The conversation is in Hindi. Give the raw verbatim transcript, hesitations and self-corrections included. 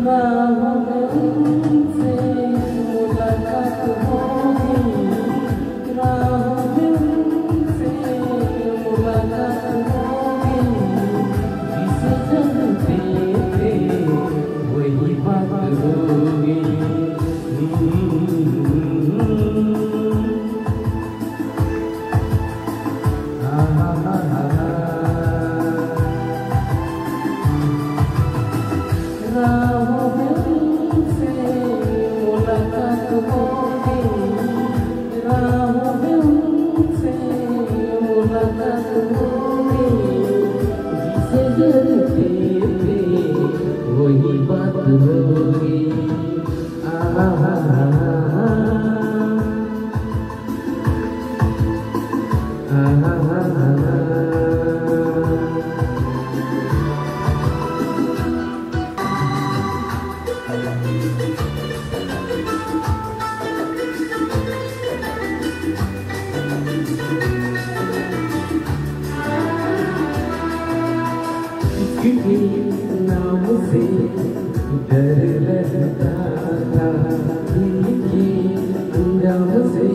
राहों में उनसे मुलाकात होगी, राहों में उनसे मुलाकात होगी, जिसे जानते थे वही बात होगी। राहों में उनसे मुलाकात होगी, राहों में उनसे मुलाकात होगी, जिसे जानते थे वही बात होगी। किसी नाम से डर लगता था, किसी अंजाम से